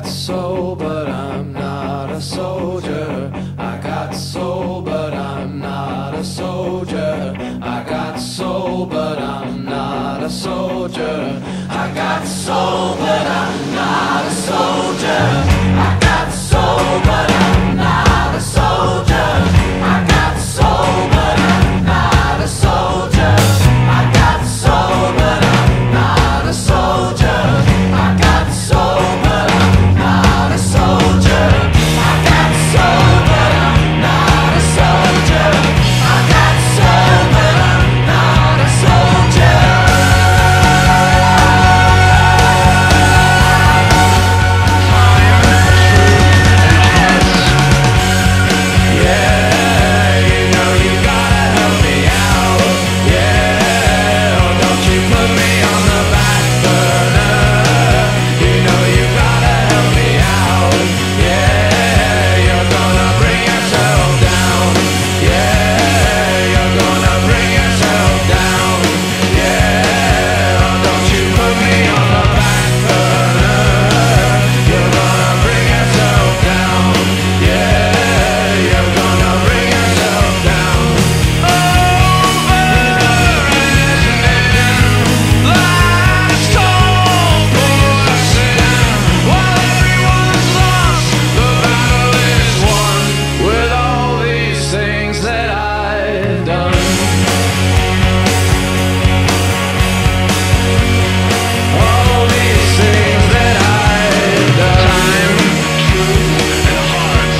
got soul, but I'm not a soldier. I got soul, but I'm not a soldier. I got soul, but I'm not a soldier. I got soul, but I'm not a soldier. I got soul, but I'm not a soldier. I got soul, but I'm not a soldier. I got soul, but I'm not a soldier. I got soul, but I'm not a soldier. I got soul, but I'm not a soldier. I got soul, but I'm not a soldier. Yeah, you know you gotta help me out. Yeah, oh, don't you put me on the back burner. You know you gotta help me out. Yeah, you're gonna bring yourself down. Yeah, you're gonna bring yourself down. Yeah, oh, don't you put me on the back burner. You're gonna bring yourself down. Yeah, you're gonna bring yourself down. Last call for a stand. While everyone's lost, the battle is won. With all these things that I've done, all these things that I've done. Time, truth, and hearts.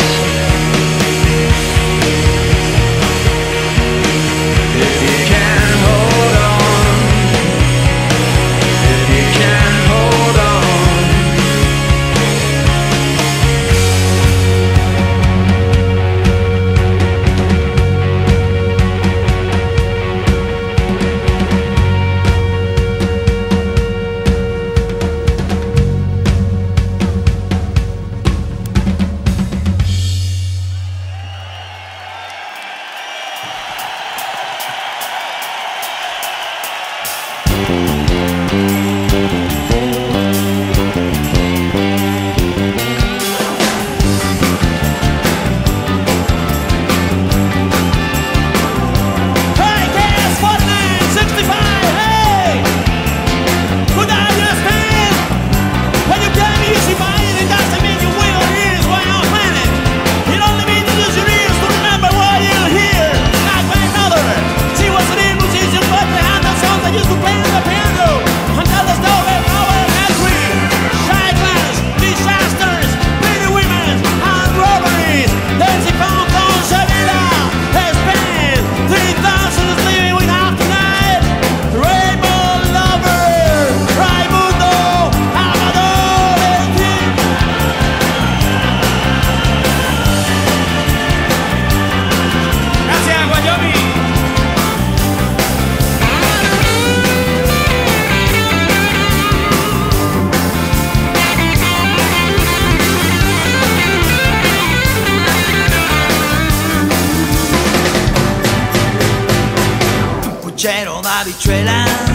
If you can hold on, if you can hold on. Hey, KS 4965, hey! Could I understand? When you tell me you see my ears, it doesn't mean you will your ears while you're planning. It only means to use your ears to remember what you hear. Like my mother, she was an English musician, but behind the songs I used to play on the piano. Until the story of our country, shy class, disasters, pretty women, and robberies. Then she found Don Sevilla, his band, 3,000 sleeping without tonight. Rainbow lover, Raimundo, Amador, el King. Gracias, Wyoming. Puchero d'habichuela